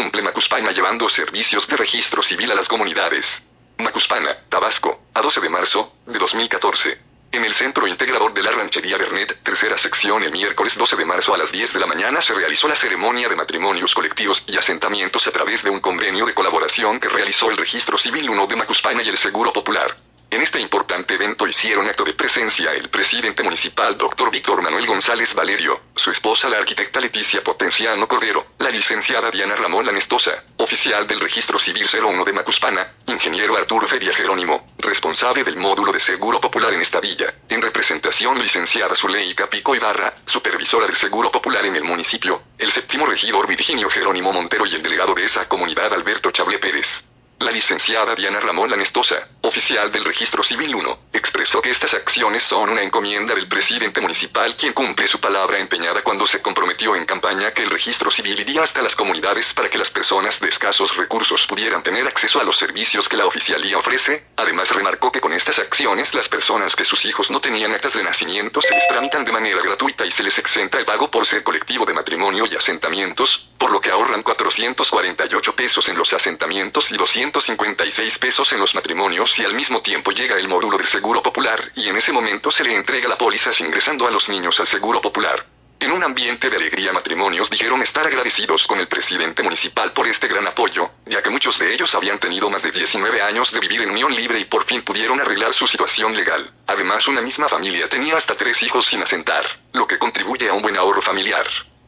cumple Macuspana llevando servicios de registro civil a las comunidades. Macuspana, Tabasco, a 12 de marzo de 2014. En el Centro Integrador de la Ranchería Bernet, tercera sección, el miércoles 12 de marzo a las 10 de la mañana se realizó la ceremonia de matrimonios colectivos y asentamientos a través de un convenio de colaboración que realizó el Registro Civil 1 de Macuspana y el Seguro Popular. En este importante evento hicieron acto de presencia el presidente municipal Dr. Víctor Manuel González Valerio, su esposa la arquitecta Leticia Potenciano Cordero, la licenciada Diana Ramón Lanestosa, oficial del Registro Civil 01 de Macuspana, ingeniero Arturo Feria Jerónimo, responsable del módulo de Seguro Popular en esta villa, en representación licenciada Zuleika Pico Ibarra, supervisora del Seguro Popular en el municipio, el séptimo regidor Virginio Jerónimo Montero y el delegado de esa comunidad Alberto Chablé Pérez. La licenciada Diana Ramón Lanestosa, oficial del Registro Civil 1, expresó que estas acciones son una encomienda del presidente municipal quien cumple su palabra empeñada cuando se comprometió en campaña que el Registro Civil iría hasta las comunidades para que las personas de escasos recursos pudieran tener acceso a los servicios que la oficialía ofrece. Además remarcó que con estas acciones las personas que sus hijos no tenían actas de nacimiento se les tramitan de manera gratuita y se les exenta el pago por ser colectivo de matrimonio y asentamientos, por lo que ahorran 448 pesos en los asentamientos y 256 pesos en los matrimonios y al mismo tiempo llega el módulo del Seguro Popular y en ese momento se le entrega la póliza ingresando a los niños al Seguro Popular. En un ambiente de alegría matrimonios dijeron estar agradecidos con el presidente municipal por este gran apoyo, ya que muchos de ellos habían tenido más de 19 años de vivir en unión libre y por fin pudieron arreglar su situación legal. Además una misma familia tenía hasta 3 hijos sin asentar, lo que contribuye a un buen ahorro familiar.